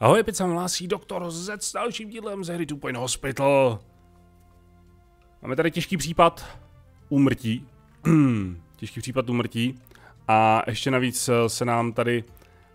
Ahoj, opět se hlásí doktor Z s dalším dílem ze hry Two Point Hospital. Máme tady těžký případ úmrtí. Těžký případ úmrtí. A ještě navíc se nám tady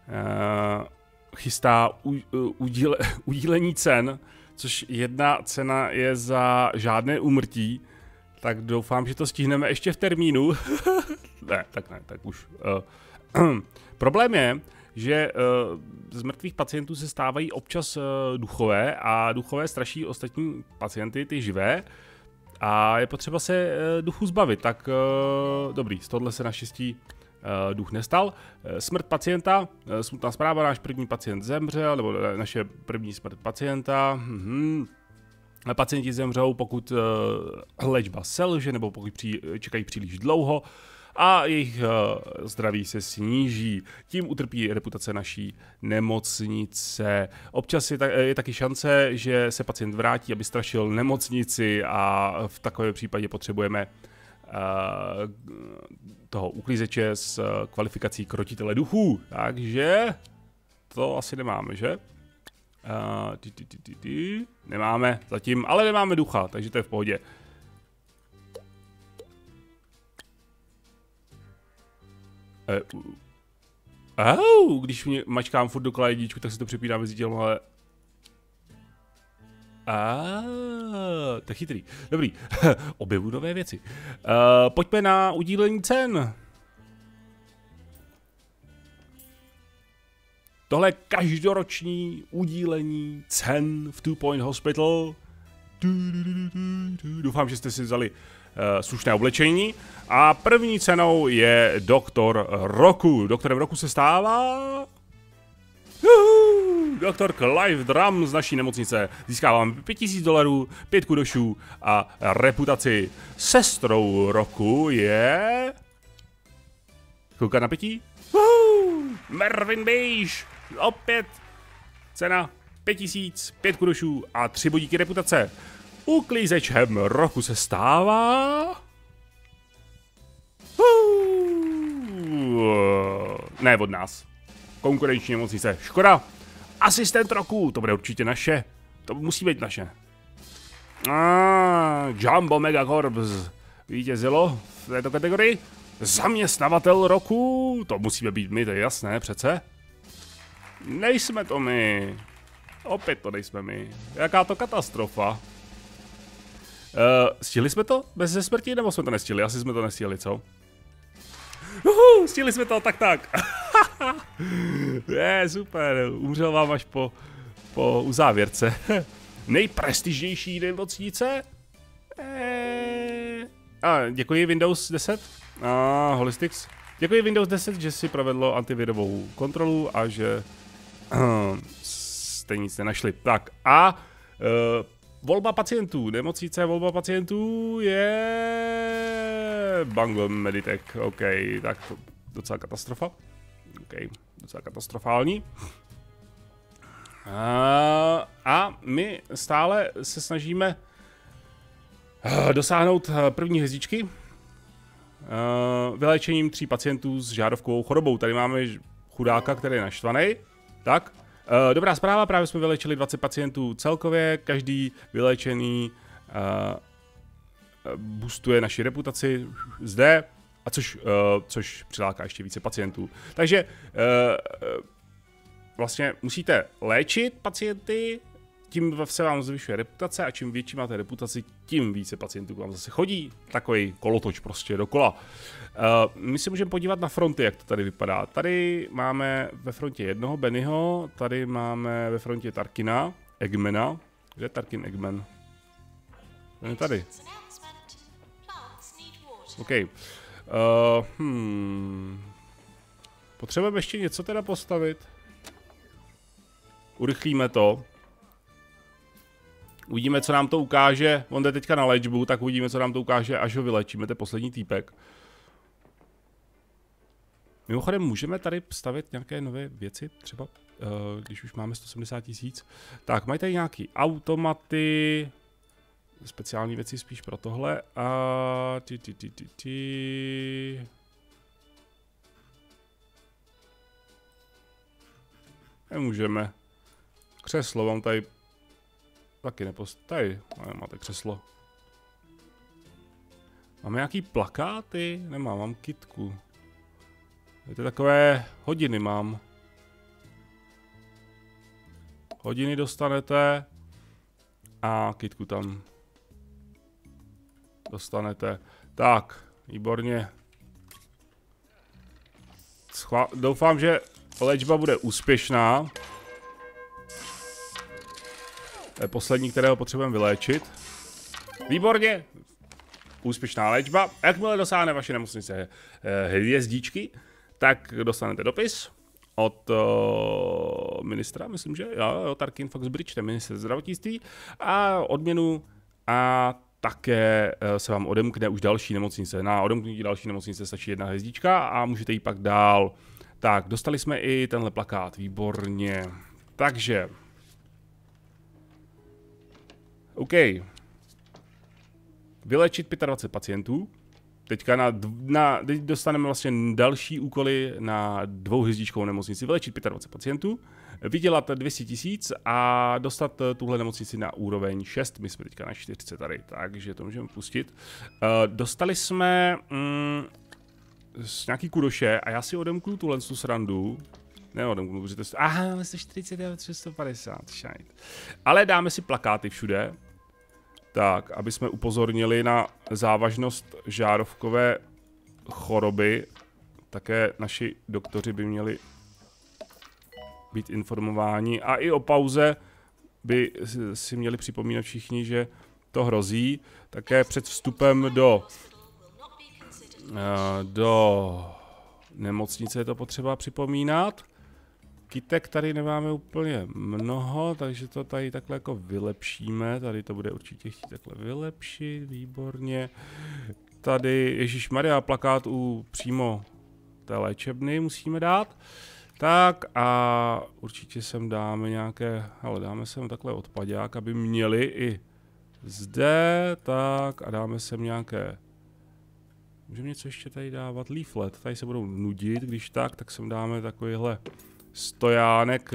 chystá udílení cen, což jedna cena je za žádné úmrtí. Tak doufám, že to stihneme ještě v termínu. ne, tak už. Problém je, že z mrtvých pacientů se stávají občas duchové a duchové straší ostatní pacienty, ty živé. A je potřeba se duchu zbavit, tak dobrý, z tohle se naštěstí duch nestal. Smrt pacienta, smutná zpráva, náš první pacient zemřel, nebo naše první smrt pacienta. Pacienti zemřou, pokud léčba selže, nebo pokud čekají příliš dlouho a jejich zdraví se sníží. Tím utrpí reputace naší nemocnice. Občas je taky šance, že se pacient vrátí, aby strašil nemocnici a v takovém případě potřebujeme toho uklízeče s kvalifikací krotitele duchů. Takže to asi nemáme, že? Nemáme zatím, ale nemáme ducha, takže to je v pohodě. Když mě mačkám furt dokola jedničku, tak se to přepíná mezi těm, ale... To je chytrý. Dobrý, objevu nové věci. Pojďme na udílení cen. Tohle je každoroční udílení cen v Two Point Hospital. Doufám, že jste si vzali slušné oblečení. A první cenou je doktor roku. Doktorem roku se stává... Doktor Clive Drum z naší nemocnice. Získáváme $5000, 5 kudošů a reputaci. Sestrou roku je... Chvilka napětí. Mervyn Beige. Opět cena 5000, 5 kudošů a 3 bodíky reputace. Uklízečem roku se stává... Ne od nás. Konkurenční nemocnice. Škoda. Asistent roku. To bude určitě naše. To musí být naše. Jumbo Megacorps vítězilo v této kategorii. Zaměstnavatel roku. To musíme být my, to je jasné přece. Nejsme to my. Opět to nejsme my. Jaká to katastrofa. Stihli jsme to bez smrti, nebo jsme to nestihli? Asi jsme to nestihli, co? Stihli jsme to, tak. Je, super, umřel vám až po uzávěrce. Nejprestižnější nemocnice? Děkuji Windows 10. Holistics. Děkuji Windows 10, že si provedlo antivirovou kontrolu a že jste nic nenašli. Tak a volba pacientů. Nemocnice volba pacientů je... Bangor Meditech. OK, tak to docela katastrofa. OK, docela katastrofální. A my stále se snažíme dosáhnout první hvězdičky vyléčením 3 pacientů s žárovkovou chorobou. Tady máme chudáka, který je naštvaný. Tak, dobrá zpráva, právě jsme vylečili 20 pacientů celkově, každý vyléčený boostuje naši reputaci zde, a což přiláká ještě více pacientů. Takže vlastně musíte léčit pacienty, tím se vám zvyšuje reputace a čím větší máte reputaci, tím více pacientů vám zase chodí. Takový kolotoč prostě dokola. My si můžeme podívat na fronty, jak to tady vypadá. Tady máme ve frontě jednoho Bennyho, tady máme ve frontě Tarkina, Eggmana. Kde je Tarkin Eggman? On je tady. OK. Potřebujeme ještě něco teda postavit. Urychlíme to. Uvidíme, co nám to ukáže. On jde teďka na léčbu, tak uvidíme, co nám to ukáže, až ho vylečíme. To je poslední týpek. Mimochodem, můžeme tady stavět nějaké nové věci, třeba, když už máme 170 000. Tak, mají tady nějaký automaty, speciální věci spíš pro tohle a Nemůžeme. Křeslo mám tady taky tady, máte křeslo. Máme nějaký plakáty? Nemám, mám kitku. To takové hodiny mám. Hodiny dostanete a kitku tam dostanete. Tak, výborně. Doufám, že léčba bude úspěšná. To je poslední, kterého potřebujeme vyléčit. Výborně. Úspěšná léčba. Jakmile dosáhne vaše nemocnice hvězdičky, tak dostanete dopis od ministra, myslím, že jo, Tarkin Foxbridge, ten ministr zdravotnictví, a odměnu a také se vám odemkne už další nemocnice. Na odemknutí další nemocnice stačí 1 hvězdička a můžete jít pak dál. Tak, dostali jsme i tenhle plakát, výborně. Takže. OK. Vylečit 25 pacientů. Teďka teď dostaneme vlastně další úkoly na 2hvězdičkovou nemocnici. Vylečit 25 pacientů, vydělat 200 000 a dostat tuhle nemocnici na úroveň 6. My jsme teďka na 4 tady, takže to můžeme pustit. Dostali jsme nějaký kudoše a já si odemknu tuhle srandu. Neodemknu, protože to je... Aha, máme 149, 350, šajt. Ale dáme si plakáty všude. Tak, aby jsme upozornili na závažnost žárovkové choroby, také naši doktoři by měli být informováni a i o pauze by si měli připomínat všichni, že to hrozí. Také před vstupem do nemocnice je to potřeba připomínat. Kytek tady nemáme úplně mnoho, takže to tady takhle jako vylepšíme. Tady to bude určitě chtít takhle vylepšit, výborně. Tady ježišmarja, plakát u přímo té léčebny musíme dát. Tak a určitě sem dáme nějaké, ale dáme sem takhle odpadák, aby měli i zde, tak a dáme sem nějaké, můžeme něco ještě tady dávat, leaflet, tady se budou nudit, když tak sem dáme takovýhle stojánek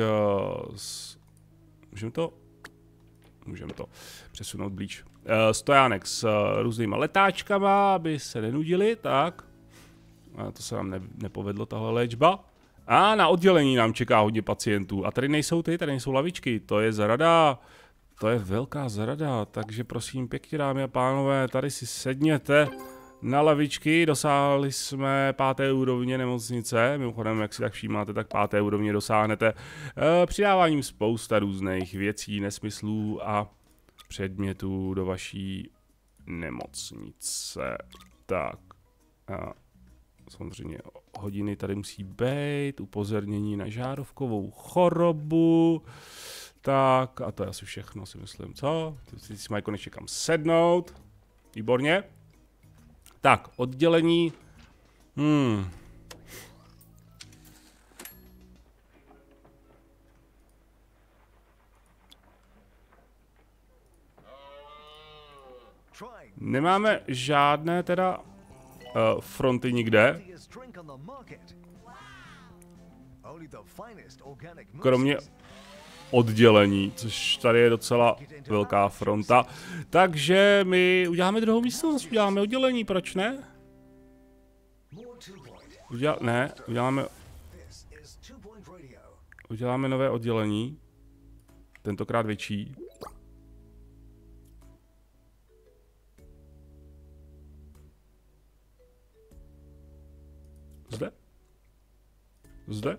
můžeme to přesunout blíž. Stojánek s různýma letáčkama, aby se nenudili, tak. A to se nám nepovedlo, tahle léčba. A na oddělení nám čeká hodně pacientů. A tady nejsou tady nejsou lavičky, to je zrada. To je velká zrada, takže prosím pěkně, dámy a pánové, tady si sedněte na lavičky, dosáhli jsme 5. úrovně nemocnice, mimochodem, jak si tak všímáte, tak 5. úrovně dosáhnete přidáváním spousta různých věcí, nesmyslů a předmětů do vaší nemocnice. Tak, a samozřejmě hodiny tady musí být, upozornění na žárovkovou chorobu, tak a to je asi všechno, si myslím, co? Teď si mají konečně kam sednout, výborně. Tak, oddělení. Nemáme žádné teda fronty nikde. Kromě oddělení, což tady je docela velká fronta. Takže my uděláme druhou místnost, uděláme oddělení, proč ne? Uděláme nové oddělení. Tentokrát větší. Zde? Zde?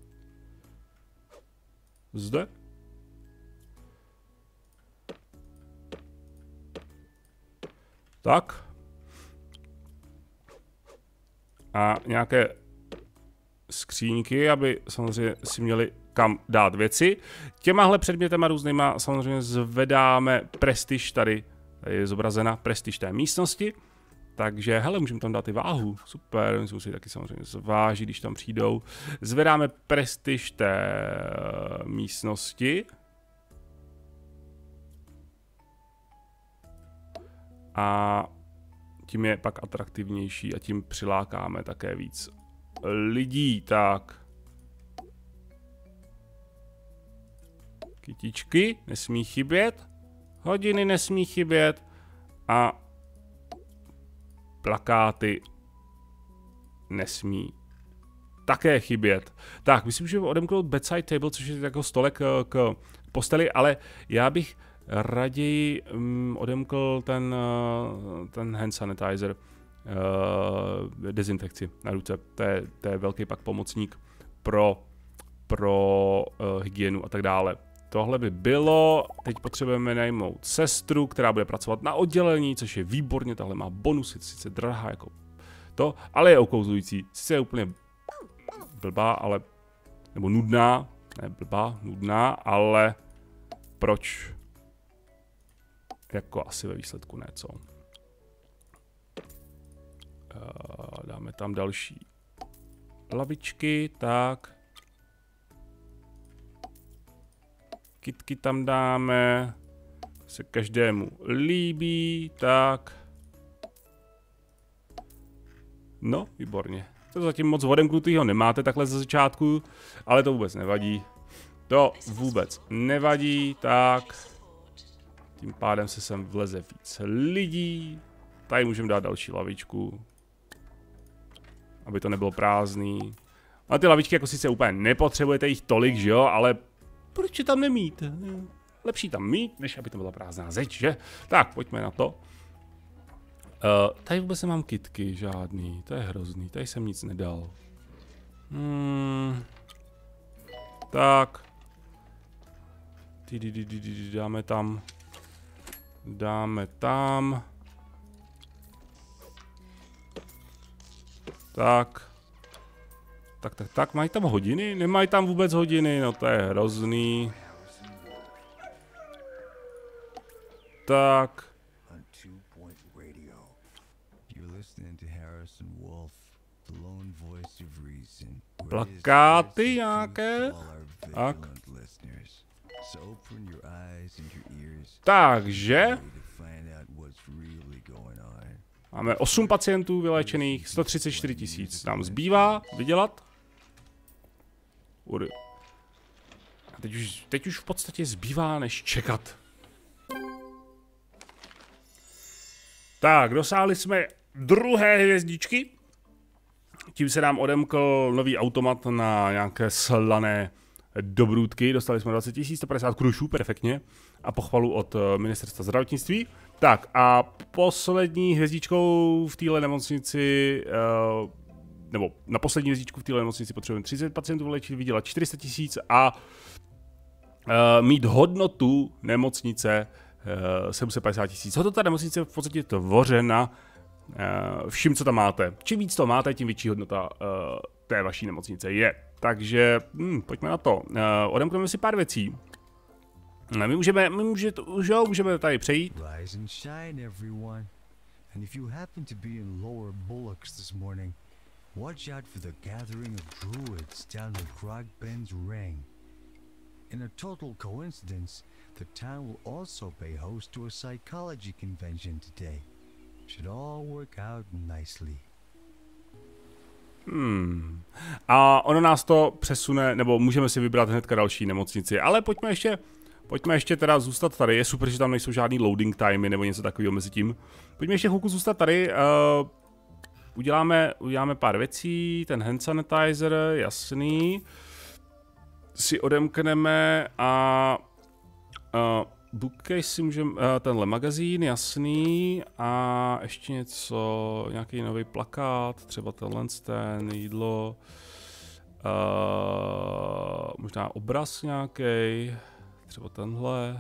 Zde? Tak. A nějaké skříňky, aby samozřejmě si měli kam dát věci. Těmahle předmětama různýma samozřejmě zvedáme prestiž, tady je zobrazena prestiž té místnosti. Takže, hele, můžeme tam dát i váhu. Super, oni se musí taky samozřejmě zvážit, když tam přijdou. Zvedáme prestiž té místnosti. A tím je pak atraktivnější a tím přilákáme také víc lidí, tak. Kytičky nesmí chybět. Hodiny nesmí chybět. A plakáty nesmí také chybět. Tak, myslím, že odemknout bedside table, což je jako stolek k posteli, ale já bych raději odemkl ten hand sanitizer, dezinfekci na ruce. To je velký pak pomocník pro hygienu a tak dále. Tohle by bylo, teď potřebujeme najmout sestru, která bude pracovat na oddělení, což je výborně, tahle má bonus, je sice drahá jako to, ale je okouzlující. Sice je úplně blbá, ale, nebo nudná, ne blbá, nudná, ale proč? Jako asi ve výsledku ne, co? Dáme tam další lavičky, tak. Kytky tam dáme, se každému líbí, tak. No, výborně. To zatím moc odemknutýho nemáte takhle ze začátku, ale to vůbec nevadí. To vůbec nevadí, tak. Tím pádem se sem vleze víc lidí. Tady můžeme dát další lavičku, aby to nebylo prázdný. A ty lavičky jako sice úplně nepotřebujete jich tolik, že jo, ale proč je tam nemít? Lepší tam mít, než aby to byla prázdná zeď, že? Tak, pojďme na to. Tady vůbec nemám kytky, žádný, to je hrozný, tady jsem nic nedal. Tak. Dáme tam. Dáme tam. Tak. Tak, mají tam hodiny? Nemají tam vůbec hodiny, no to je hrozný. Tak. Plakáty nějaké? Tak. Takže máme 8 pacientů vyléčených, 134 000 nám zbývá vydělat. A teď už v podstatě zbývá než čekat. Tak, dosáhli jsme druhé hvězdičky. Tím se nám odemkl nový automat na nějaké slané dobrůdky. Dostali jsme 20 150 krušů, perfektně. A pochvalu od ministerstva zdravotnictví. Tak a poslední hvězdičkou v téhle nemocnici, nebo na poslední hvězdičku v téhle nemocnici potřebujeme 30 pacientů vylečit, vydělat 400 000 a mít hodnotu nemocnice 750 000. Hodnota nemocnice je v podstatě tvořena vším, co tam máte. Čím víc to máte, tím větší hodnota té vaší nemocnice je. Takže pojďme na to. Odemkneme si pár věcí. Můžeme tady přejít. Rise and shine, everyone. And if you happen to be in Lower Bullocks this morning, watch out for the gathering of druids down the Grog Ben's Ring. In a total coincidence, the town will also pay host to a psychology convention today. Should all work out nicely. A ono nás to přesune, nebo můžeme si vybrat hnedka další nemocnici, ale pojďme ještě teda zůstat tady. Je super, že tam nejsou žádný loading timey nebo něco takového mezi tím. Pojďme ještě chvilku zůstat tady. Uděláme pár věcí. Ten hand sanitizer, jasný. Si odemkneme a bookcase si můžeme, tenhle magazín, jasný. A ještě něco, nějaký nový plakát, třeba tenhle ten, jídlo. Možná obraz nějaký. Třeba tenhle.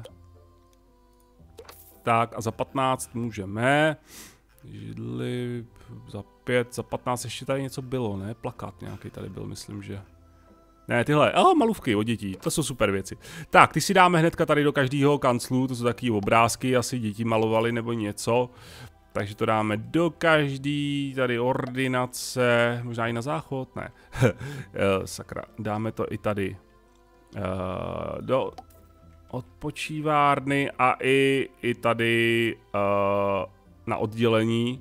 Tak a za 15 můžeme. Židli, za 5, za 15 ještě tady něco bylo, ne? Plakát nějaký tady byl, myslím, že. Ne, tyhle, malůvky od dětí, to jsou super věci. Tak, ty si dáme hnedka tady do každého kanclu, to jsou taky obrázky, asi děti malovali nebo něco. Takže to dáme do každý, tady ordinace, možná i na záchod, ne. Sakra, dáme to i tady. Do odpočívárny a i tady na oddělení,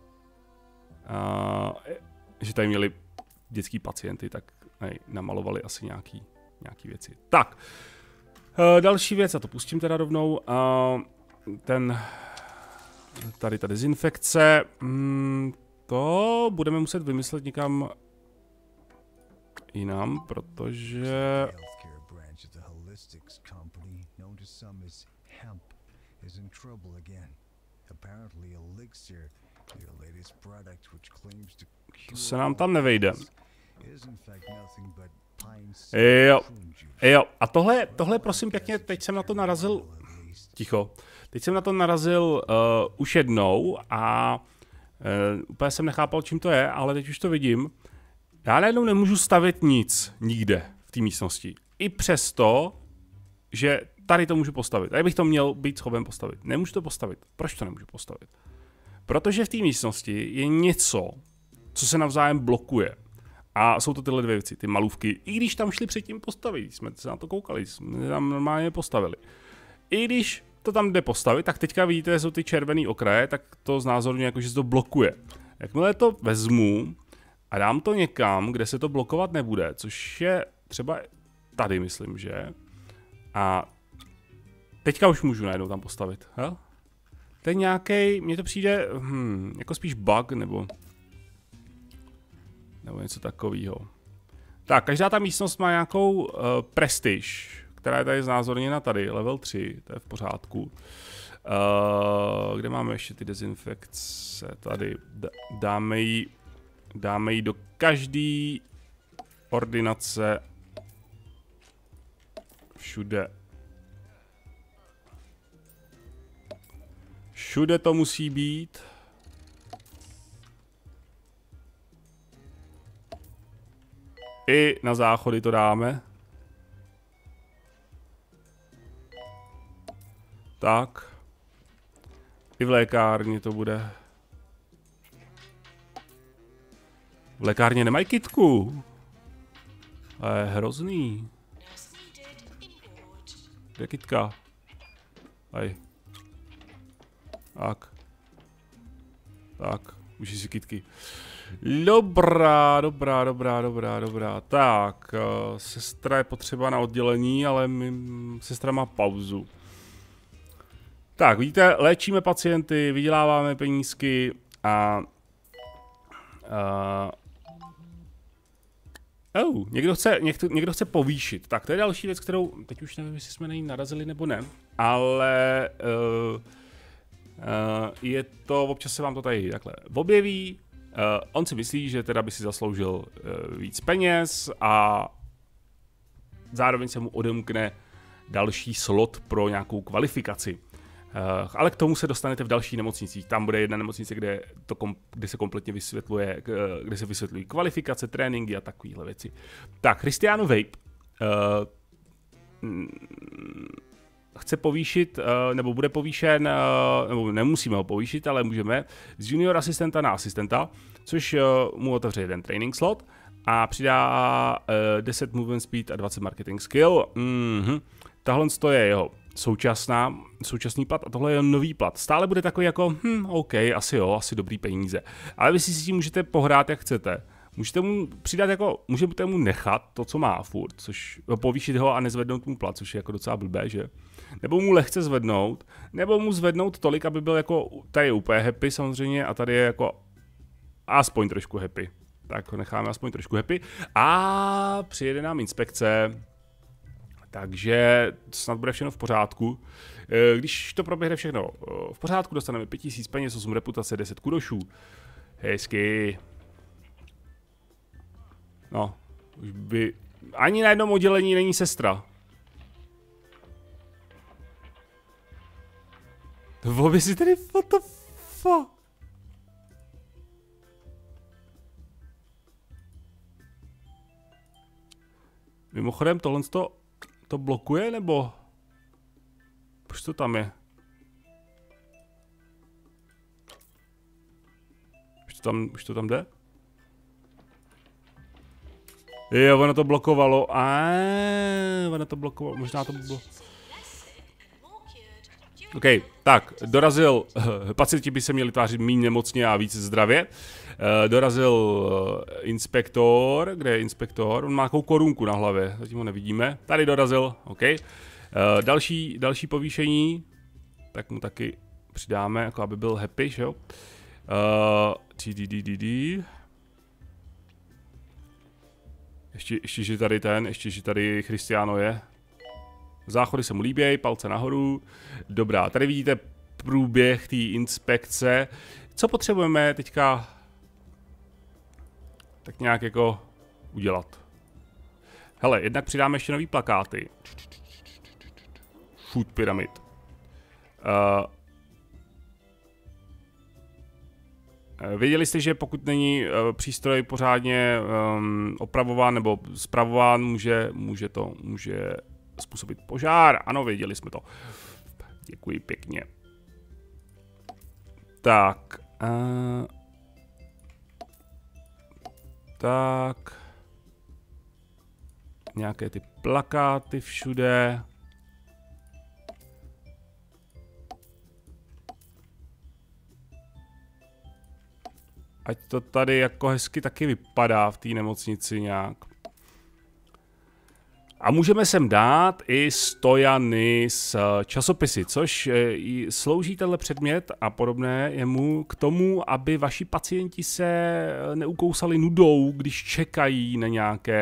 že tady měli dětský pacienty, tak namalovali asi nějaký věci. Tak, Další věc, a to pustím teda rovnou, tady ta dezinfekce, to budeme muset vymyslet někam jinam, protože... To se nám tam nevejde. Jo, a tohle prosím pěkně, teď jsem na to narazil, teď jsem na to narazil už jednou a úplně jsem nechápal, čím to je, ale teď už to vidím. Já najednou nemůžu stavět nic, nikde v té místnosti. I přesto, že tady to můžu postavit. Tady bych to měl být schopen postavit. Nemůžu to postavit. Proč to nemůžu postavit? Protože v té místnosti je něco, co se navzájem blokuje. A jsou to tyhle dvě věci, ty malůvky. I když tam šli předtím postavit, jsme se na to koukali, jsme tam normálně postavili. I když to tam jde postavit, tak teďka vidíte, že jsou ty červený okraje, tak to znázorňuje jako, že se to blokuje. Jakmile to vezmu a dám to někam, kde se to blokovat nebude, což je třeba tady, myslím, že. A teďka už můžu najednou tam postavit. He? To je nějaký, mně to přijde jako spíš bug, nebo něco takového. Tak, každá ta místnost má nějakou prestiž, která je tady znázorněna tady, level 3, to je v pořádku. Kde máme ještě ty dezinfekce? Tady, dáme ji do každé ordinace. Všude. Všude to musí být. I na záchody to dáme. Tak. I v lékárně to bude. V lékárně nemají kytku. To je hrozný. Kde je kytka? Tady. Tak. Tak. Užij si kytky. Dobrá. Tak, sestra je potřeba na oddělení, ale sestra má pauzu. Tak, vidíte, léčíme pacienty, vyděláváme penízky a... někdo chce povýšit. Tak, to je další věc, kterou, teď už nevím, jestli jsme na ní narazili nebo ne, ale je to, občas se vám to tady takhle objeví. On si myslí, že teda by si zasloužil víc peněz a zároveň se mu odemkne další slot pro nějakou kvalifikaci. Ale k tomu se dostanete v dalších nemocnicích. Tam bude jedna nemocnice, kde se kompletně vysvětluje, kde se vysvětlují kvalifikace, tréninky a takovéhle věci. Tak, Cristiano Vape chce povýšit, nebo bude povýšen, nebo nemusíme ho povýšit, ale můžeme, z junior asistenta na asistenta, což mu otevře jeden training slot a přidá 10 movement speed a 20 marketing skill. Tahle je jeho současný plat a tohle je nový plat. Stále bude takový jako, OK, asi dobrý peníze. Ale vy si s tím můžete pohrát, jak chcete. Můžete mu přidat jako, můžete mu nechat to, co má furt, což povýšit ho a nezvednout mu plat, což je jako docela blbé, že? Nebo mu lehce zvednout, nebo mu zvednout tolik, aby byl jako, tady je úplně happy samozřejmě a tady je jako aspoň trošku happy. Tak ho necháme aspoň trošku happy. A přijede nám inspekce, takže snad bude všechno v pořádku. Když to proběhne všechno v pořádku, dostaneme 5000 peněz, 8 reputace, 10 kudošů. Hezky. No, už by... Ani na jednom oddělení není sestra. To by si tedy what the fuck? Mimochodem, tohle to blokuje, nebo? Proč to tam je? Už to tam jde? Jo, ono to blokovalo. Ono to blokovalo, možná to bylo. OK, tak, dorazil, pacienti by se měli tvářit méně nemocně a více zdravě. Dorazil inspektor, kde je inspektor? On má takovou korunku na hlavě, zatím ho nevidíme. Tady dorazil, OK. Další povýšení, tak mu taky přidáme, jako aby byl happy, že jo. Ještě, že tady Cristiano je. Záchody se mu líbějí, palce nahoru. Dobrá, tady vidíte průběh té inspekce. Co potřebujeme teďka tak nějak jako udělat? Hele, jednak přidáme ještě nový plakáty. Food Pyramid. Věděli jste, že pokud není přístroj pořádně opravován nebo spravován, může způsobit požár? Ano, věděli jsme to. Děkuji pěkně. Tak. Tak. Nějaké ty plakáty všude. Ať to tady jako hezky taky vypadá v té nemocnici nějak. A můžeme sem dát i stojany s časopisy, což slouží tenhle předmět a podobné jemu k tomu, aby vaši pacienti se neukousali nudou, když čekají na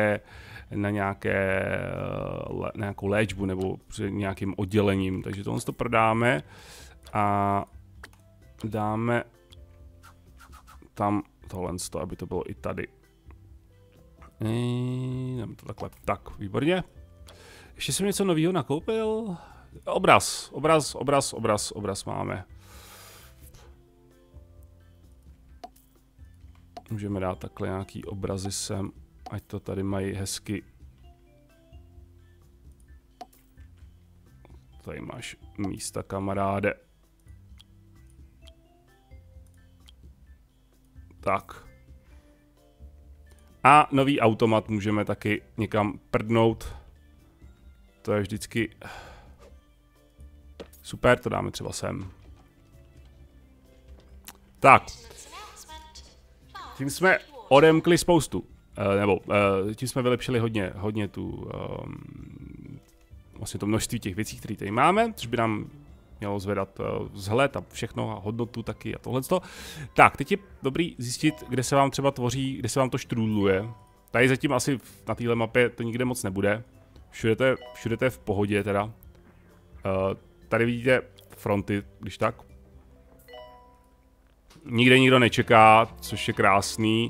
nějakou léčbu nebo před nějakým oddělením. Takže tohle to prodáme a dáme tam tohle, aby to bylo i tady. Dáme to takhle. Tak, výborně. Ještě jsem něco nového nakoupil. Obraz máme. Můžeme dát takhle nějaký obrazy sem, ať to tady mají hezky. Tady máš místa, kamaráde. Tak. A nový automat můžeme taky někam prdnout. To je vždycky super, to dáme třeba sem. Tak. Tím jsme odemkli spoustu. Tím jsme vylepšili hodně tu vlastně to množství těch věcí, které tady máme, což by nám mělo zvedat vzhled a všechno a hodnotu taky a tohleto. Tak, teď je dobrý zjistit, kde se vám třeba tvoří, kde se vám to štrůdluje. Tady zatím asi na téhle mapě to nikde moc nebude. Všude to je v pohodě teda. Tady vidíte fronty, když tak. Nikde nikdo nečeká, což je krásný.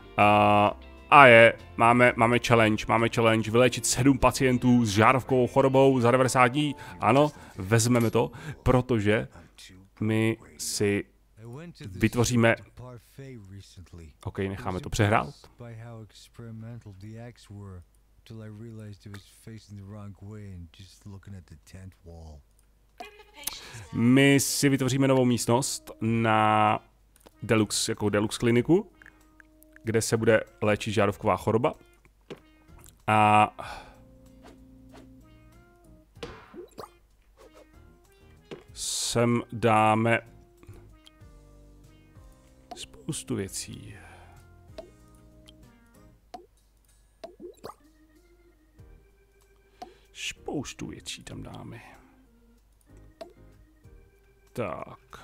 Máme challenge vyléčit 7 pacientů s žárovkovou chorobou za 90 dní. Ano, vezmeme to, protože my si vytvoříme... OK, necháme to přehrát. My si vytvoříme novou místnost na Deluxe kliniku, kde se bude léčit žárovková choroba. A sem dáme spoustu věcí. Spoustu věcí tam dáme. Tak.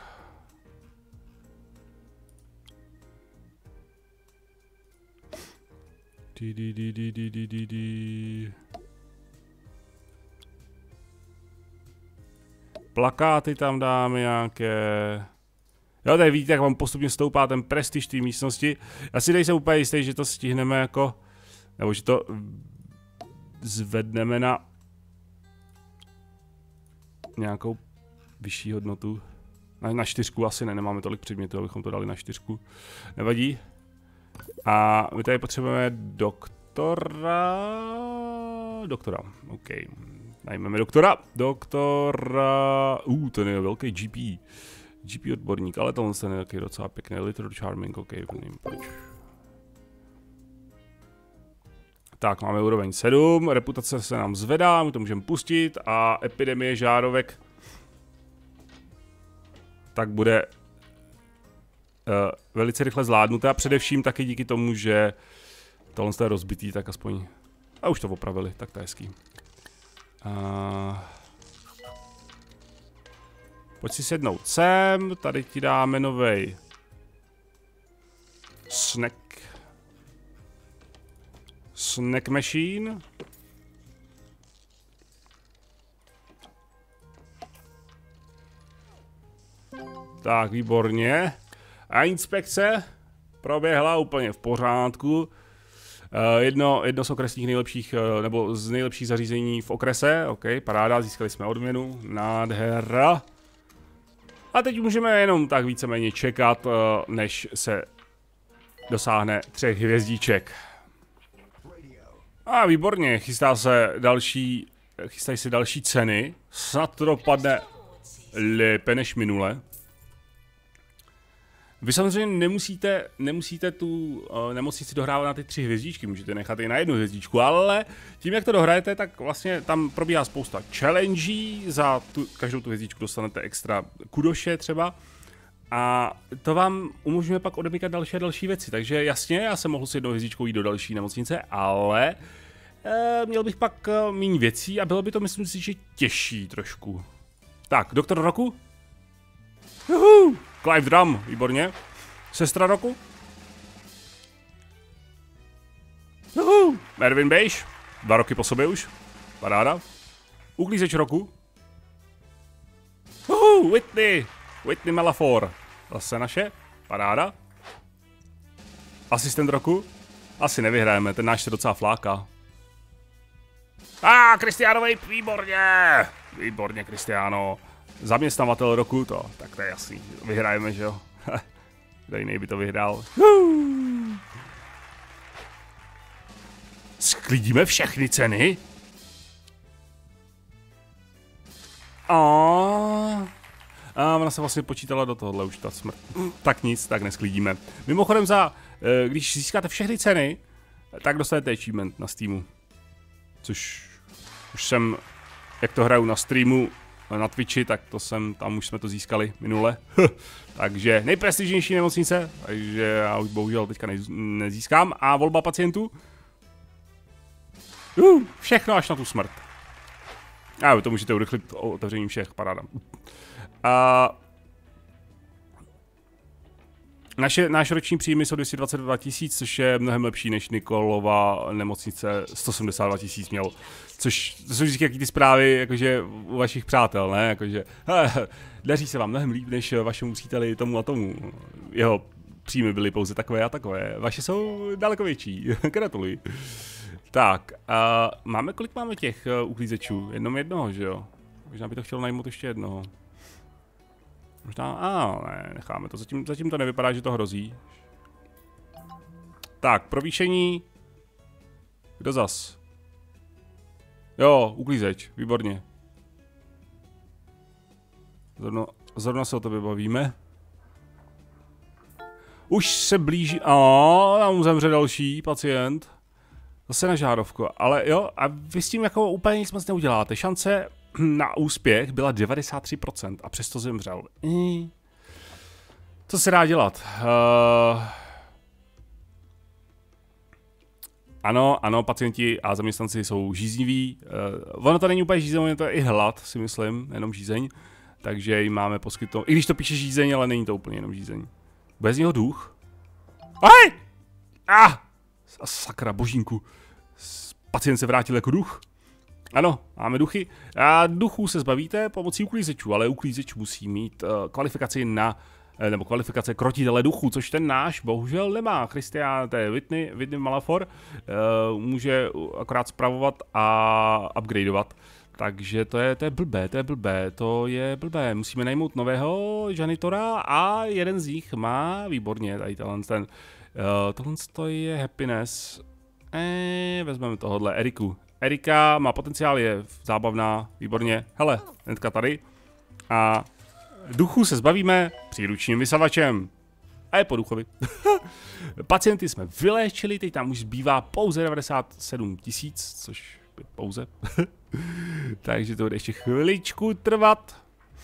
Plakáty tam dáme nějaké. Jo, tady vidíte, jak vám postupně stoupá ten prestiž té místnosti. Já si nejsem úplně jistý, že to stihneme jako, nebo že to zvedneme na nějakou vyšší hodnotu. Na 4 asi ne, nemáme tolik předmětů, abychom to dali na 4. Nevadí. A my tady potřebujeme doktora, OK. Najmeme doktora, ten je velký GP odborník, ale tohle je taky docela pěkný, Little Charming, OK, pojď. Tak, máme úroveň 7, reputace se nám zvedá, my to můžeme pustit a epidemie žárovek tak bude velice rychle zvládnuté a především taky díky tomu, že tohle je rozbitý, tak aspoň... A už to opravili, tak to je hezký. Pojď si sednout sem, tady ti dáme novej snack machine. Tak, výborně. A inspekce proběhla úplně v pořádku. Jedno z okresních nejlepších, nebo z nejlepších zařízení v okrese. OK, paráda, získali jsme odměnu. Nádhera. A teď můžeme jenom tak víceméně čekat, než se dosáhne 3 hvězdíček. A výborně, chystají se další ceny. Snad to dopadne lépe než minule. Vy samozřejmě nemusíte tu nemocnici dohrávat na ty 3 hvězdičky, můžete nechat i na 1 hvězdičku, ale tím, jak to dohrajete, tak vlastně tam probíhá spousta challenge, za každou tu hvězdičku dostanete extra kudoše třeba. A to vám umožňuje pak odemykat další a další věci, takže jasně, já jsem mohl s 1 hvězdičkou jít do další nemocnice, ale měl bych pak méně věcí a bylo by to, myslím si, že těžší trošku. Tak, doktor roku? Juhu! Clive Drum, výborně. Sestra roku? Juhu! Erwin Beige, 2 roky po sobě už. Paráda. Uklízeč roku? Juhu! Whitney Malafor. Zase naše. Paráda. Asistent roku? Asi nevyhrajeme, ten náš se docela fláká. Cristiano Vape, výborně! Výborně, Cristiano. Zaměstnavatel roku, tak to je jasný. Vyhrajeme, že jo? Kdo jiný by to vyhrál? Sklidíme všechny ceny? Ona se vlastně počítala do tohohle už ta smrt. Tak nic, tak nesklidíme. Mimochodem když získáte všechny ceny, tak dostanete achievement na Steamu. Což už jsem, jak to hraju na streamu, na Twitchi, tak tam už jsme to získali minule. Takže nejprestižnější nemocnice, takže já už bohužel teďka nezískám. A volba pacientů? Všechno až na tu smrt. A to můžete urychlit otevřením všech, paráda. Náš roční příjmy jsou 222 000, což je mnohem lepší než Nikolova nemocnice 172 000 měl. Což jsou vždycky jaký ty zprávy, jakože u vašich přátel, ne? Jakože daří se vám mnohem líp než vašemu příteli tomu a tomu. Jeho příjmy byly pouze takové a takové. Vaše jsou daleko větší. Gratuluji. Tak, kolik máme těch uklízečů? Jednoho, že jo? Možná by to chtělo najmout ještě jednoho. Možná, ne, necháme to, zatím to nevypadá, že to hrozí. Tak, provýšení. Kdo zas? Jo, uklízeč, výborně. Zrovna se o tobě bavíme. Už se blíží, tam zemře další pacient. Zase na žárovku, ale jo, a vy s tím jako úplně nic moc neuděláte. Šance na úspěch byla 93% a přesto zemřel. Co se dá dělat? Ano, pacienti a zaměstnanci jsou žízniví. Ono to není úplně žízeň, to je i hlad, si myslím, jenom žízeň. Takže jim máme poskytnout, i když to píše žízeň, ale není to úplně jenom žízeň. Bez něho duch? Sakra, božínku. Pacient se vrátil jako duch. Ano, máme duchy. A duchů se zbavíte pomocí uklízečů, ale uklízeč musí mít kvalifikaci nebo kvalifikace krotitele duchů, což ten náš bohužel nemá. Christian, to je Whitney Malafor, může akorát spravovat a upgradeovat. Takže to je blbé. Musíme najmout nového janitora a jeden z nich má, výborně, tady tohle je happiness. Vezmeme tohohle, Eriku. Erika má potenciál, je zábavná, výborně. Hele, hnedka tady. A duchů se zbavíme příručním vysavačem. A je po duchovi. Pacienty jsme vyléčili, teď tam už zbývá pouze 97 000, což je pouze. Takže to bude ještě chviličku trvat.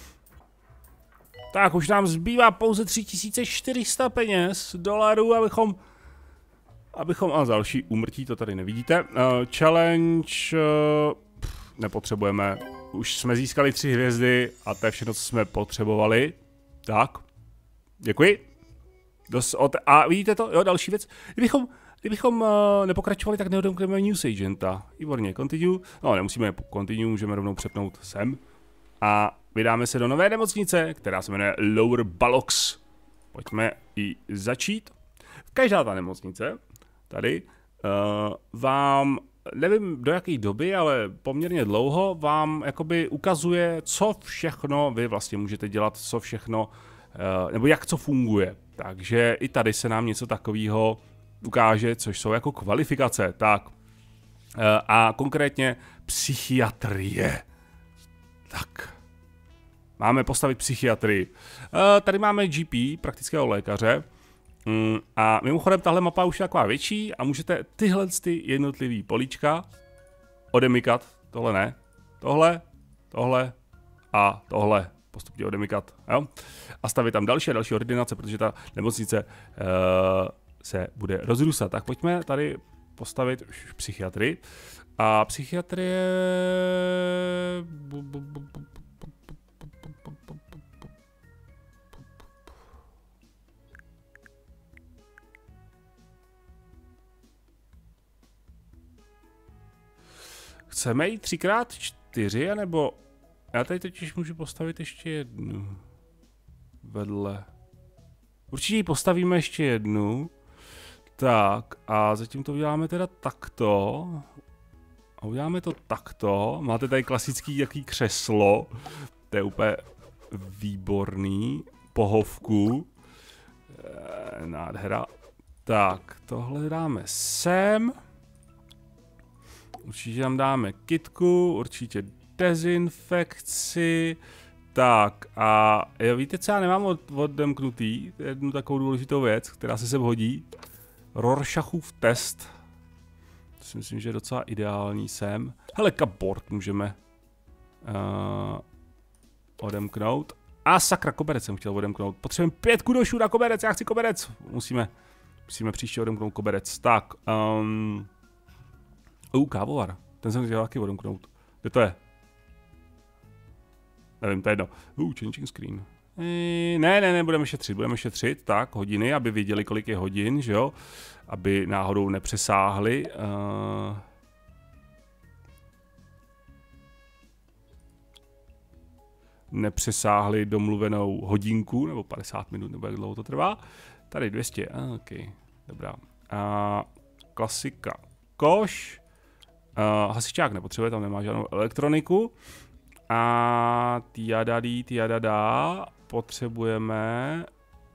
Tak, už nám zbývá pouze 3400 peněz, dolarů, abychom, a další úmrtí, to tady nevidíte. Challenge, nepotřebujeme, už jsme získali 3 hvězdy a to je všechno, co jsme potřebovali. Tak, děkuji. A vidíte to? Jo, další věc. Kdybychom nepokračovali, tak neodemkneme News Agenta. Výborně, continue. No, nemusíme continue, můžeme rovnou přepnout sem. A vydáme se do nové nemocnice, která se jmenuje Lower Bullocks. Pojďme ji začít. Každá ta nemocnice tady vám, nevím do jaké doby, ale poměrně dlouho vám jakoby ukazuje, co všechno vy vlastně můžete dělat, co všechno, nebo jak co funguje. Takže i tady se nám něco takového ukáže, což jsou jako kvalifikace. Tak. A konkrétně psychiatrie. Tak. Máme postavit psychiatrii. Tady máme GP, praktického lékaře. A mimochodem tahle mapa už je taková větší a můžete tyhle jednotlivý políčka odemykat. Tohle ne. Tohle a tohle postupně odemykat. Jo? A stavit tam další a další ordinace, protože ta nemocnice se bude rozrůstat. Tak pojďme tady postavit psychiatrii. A psychiatrie... Chceme jít 3x4, nebo... Já tady totiž můžu postavit ještě jednu. Vedle. Určitě ji postavíme ještě jednu. Tak, a zatím to uděláme teda takto. A uděláme to takto. Máte tady klasický jaký křeslo. To je úplně výborný. Pohovku. Nádhera. Tak, tohle dáme sem. Určitě tam dáme kitku, určitě dezinfekci. Tak a víte co, já nemám odemknutý jednu takovou důležitou věc, která se sem hodí. Rorschachův test. To si myslím, že je docela ideální sem. Hele, cupboard můžeme odemknout. A sakra, koberec jsem chtěl odemknout. Potřebujeme 5 kudošů na koberec, já chci koberec. Musíme příště odemknout koberec. Tak, kávovar. Ten jsem chtěl taky odemknout. Kde to je? Nevím, to je jedno. Changing screen. Ne, budeme šetřit, tak, hodiny, aby věděli, kolik je hodin, že jo? Aby náhodou nepřesáhli. Nepřesáhli domluvenou hodinku, nebo 50 minut, nebo jak dlouho to trvá. Tady 200, ok, dobrá. Klasika, koš. Hasičák nepotřebuje, tam nemá žádnou elektroniku. A tiadada, potřebujeme...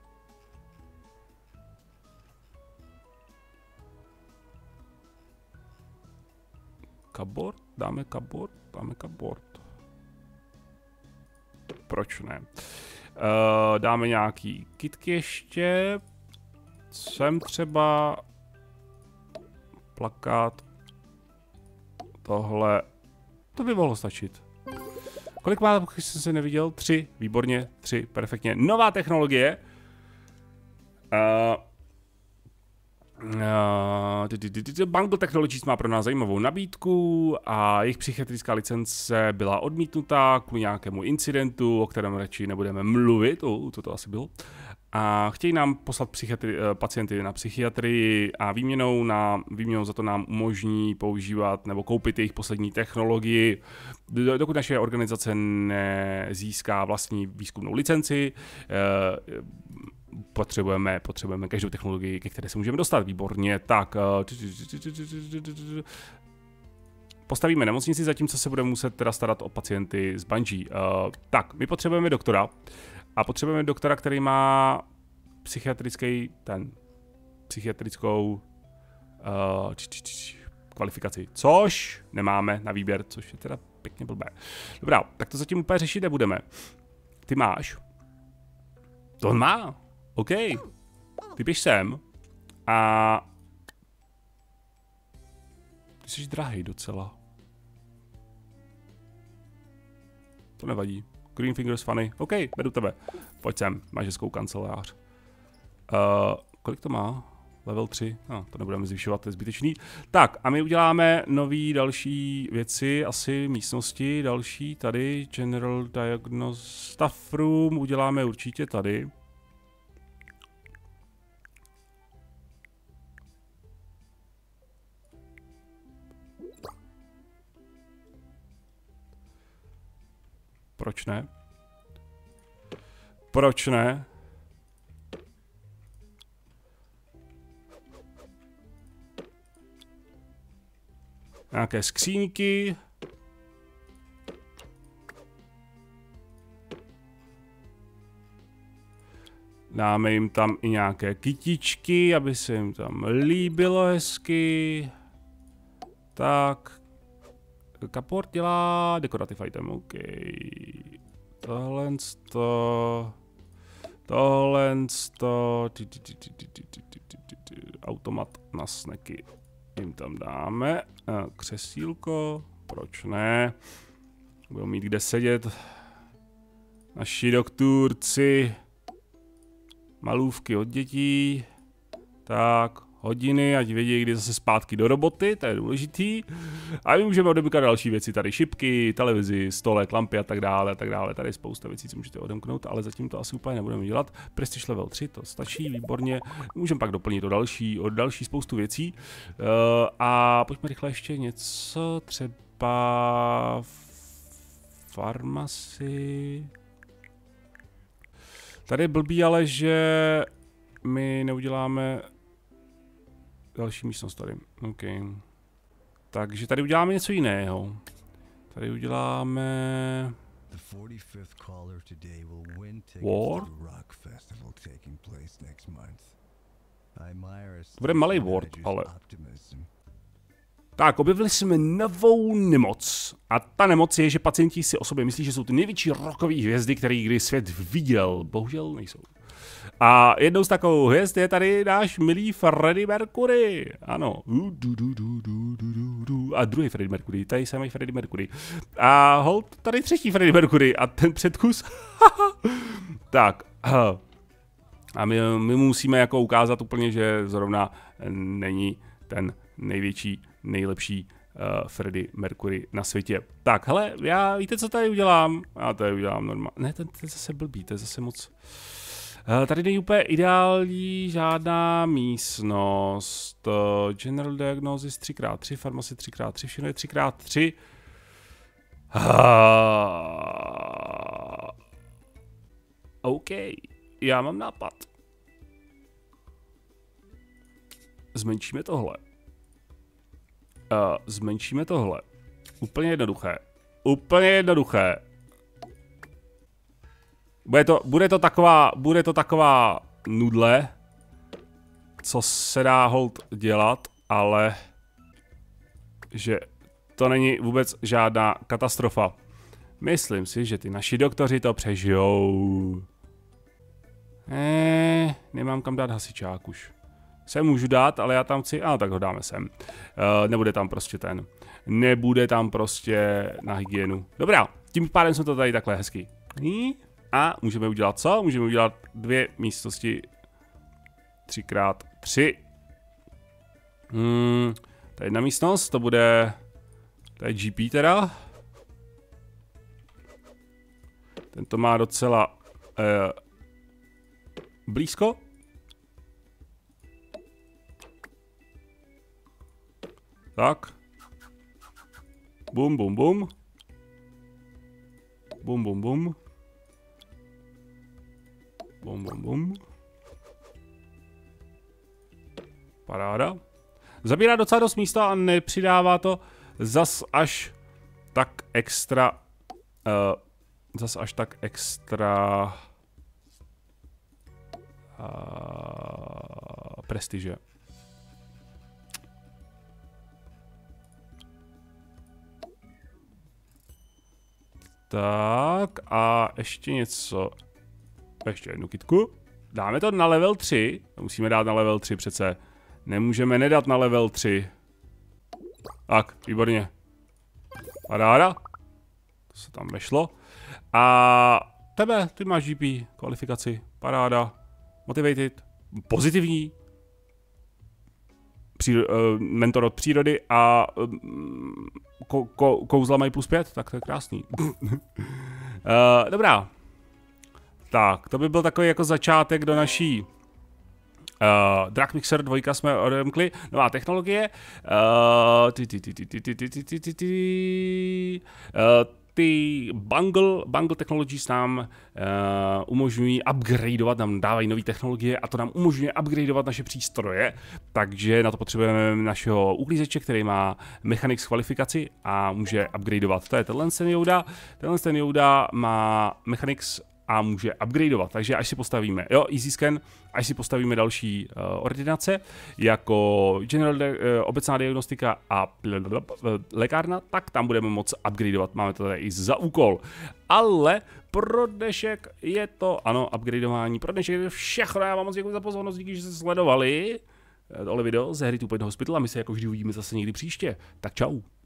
Cupboard? Dáme cupboard. Proč ne? Dáme nějaký kitky ještě. Sem třeba... Plakát. Tohle. To by mohlo stačit. Kolik má, pokud jsem se neviděl? 3, výborně, 3, perfektně. Nová technologie. Bungle Technologies má pro nás zajímavou nabídku a jejich psychiatrická licence byla odmítnutá kvůli nějakému incidentu, o kterém radši nebudeme mluvit, co to asi bylo. A chtějí nám poslat pacienty na psychiatrii a výměnou za to nám umožní používat nebo koupit jejich poslední technologii. Dokud naše organizace nezíská vlastní výzkumnou licenci, potřebujeme každou technologii, ke které se můžeme dostat. Výborně, tak. Postavíme nemocnici, zatímco se budeme muset teda starat o pacienty z Bungie. Tak, my potřebujeme doktora. A potřebujeme doktora, který má psychiatrickou kvalifikaci. Což nemáme na výběr, což je teda pěkně blbé. Dobrá, tak to zatím úplně řešit nebudeme. Ty máš? To on má. OK. Ty běž sem. A... Ty jsi drahej docela. To nevadí. Green Fingers funny. OK, vedu tebe. Pojď sem, máš hezkou kancelář. Kolik to má? Level 3, no, to nebudeme zvyšovat, to je zbytečný. Tak, a my uděláme nový další věci, asi místnosti, další tady, General Diagnosis Staff Room, uděláme určitě tady. Proč ne? Proč ne? Nějaké skříňky. Dáme jim tam i nějaké kytičky, aby se jim tam líbilo hezky. Tak. Kaport dělá decorative item, OK. Tohle automat na snacky jim tam dáme. Křesílko, proč ne? Budou mít kde sedět. Naši doktorci. Malůvky od dětí. Tak, hodiny, ať vědí, kdy zase zpátky do roboty, to je důležitý. A my můžeme odemkat další věci, tady šipky, televizi, stolek, lampy a tak dále, Tady je spousta věcí, co můžete odemknout, ale zatím to asi úplně nebudeme dělat. Prestige level 3, to stačí, výborně. Můžeme pak doplnit o další spoustu věcí. A pojďme rychle ještě něco, třeba farmaci. Tady je blbý, ale že my neuděláme další místnost tady. OK. Takže tady uděláme něco jiného. Tady uděláme War. To bude malý ward, ale. Tak, objevili jsme novou nemoc. A ta nemoc je, že pacienti si o sobě myslí, že jsou ty největší rockové hvězdy, které kdy svět viděl. Bohužel nejsou. A jednou z takovou hvězd je tady náš milý Freddie Mercury. Ano. A druhý Freddie Mercury, tady samý Freddie Mercury. A hold, tady třetí Freddie Mercury a ten předkus. Tak. A my musíme jako ukázat úplně, že zrovna není ten největší, nejlepší Freddie Mercury na světě. Tak, hele, víte, co tady udělám? Já tady udělám normálně. Ne, to je zase blbý, to je zase moc. Tady není úplně ideální žádná místnost. General Diagnosis 3x3, Pharmacy 3x3, všechno je 3x3. OK, já mám nápad. Zmenšíme tohle. Zmenšíme tohle. Úplně jednoduché. Úplně jednoduché. Bude to taková nudle, co se dá hold dělat, ale že to není vůbec žádná katastrofa. Myslím si, že ty naši doktoři to přežijou. Nemám kam dát hasičák už. Sem můžu dát, ale já tam chci, tak ho dáme sem. Nebude tam prostě nebude tam prostě na hygienu. Dobrá, tím pádem jsme to tady takhle hezky. A můžeme udělat co? Můžeme udělat 2 místnosti 3x3. To je jedna místnost, to je GP teda. Tento má docela blízko. Tak. Bum, bum, bum. Bum, bum, bum. Bum, bum, bum. Paráda. Zabírá docela dost místa a nepřidává to zas až tak extra. Prestiže. Tak a ještě něco. Ještě jednu kytku. Dáme to na level 3. Musíme dát na level 3 přece. Nemůžeme nedat na level 3. Tak, výborně. Paráda. To se tam vešlo. A ty máš GP kvalifikaci. Paráda. Motivated. Pozitivní. mentor od přírody a kouzla mají +5, tak to je krásný. Dobrá. Tak, to by byl takový jako začátek do naší Drug Mixer 2 jsme odemkli. Nová technologie. Ty Bungle Technologies nám umožňují upgradeovat, nám dávají nové technologie a to nám umožňuje upgradeovat naše přístroje, takže na to potřebujeme našeho uklízeče, který má Mechanics kvalifikaci a může upgradeovat. To je tenhle Yoda má Mechanics a může upgradeovat, takže až si postavíme, easy scan, až si postavíme další ordinace, jako obecná diagnostika a lékárna, tak tam budeme moct upgradeovat, máme to tady i za úkol. Ale pro dnešek je to, ano, upgradeování, pro dnešek je všechno, já vám moc děkuji za pozornost, díky, že jste sledovali tohle video ze hry 2 Point Hospital a my se jako vždy uvidíme zase někdy příště, tak čau.